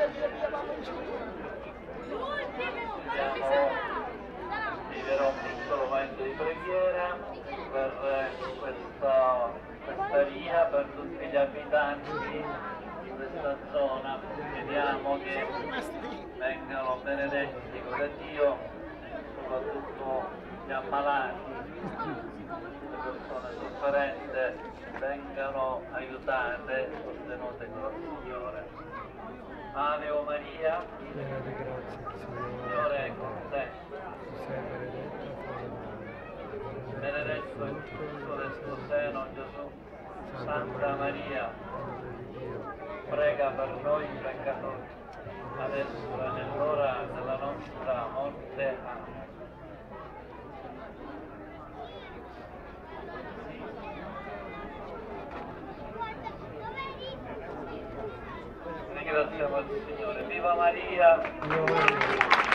Viverò un piccolo momento di preghiera per questa via, per tutti gli abitanti di questa zona. Chiediamo che vengano benedetti da Dio, soprattutto gli ammalati, le persone sofferenti vengano aiutate, sostenute con il Signore. Ave o Maria, piena di grazia, il Signore è con te. sei benedetta Benedetto è il frutto del tuo seno, Gesù. Santa Maria, prega per noi peccatori, adesso e nell'ora della nostra morte. Amen. Ringraziamo il Signore. Viva Maria!